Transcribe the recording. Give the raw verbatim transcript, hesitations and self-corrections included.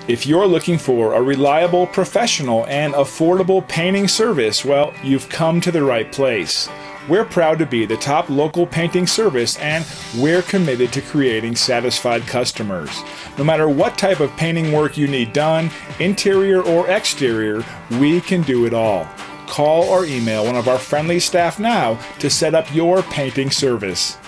If you're looking for a reliable, professional, and affordable painting service, well, you've come to the right place. We're proud to be the top local painting service, and we're committed to creating satisfied customers. No matter what type of painting work you need done, interior or exterior, we can do it all. Call or email one of our friendly staff now to set up your painting service.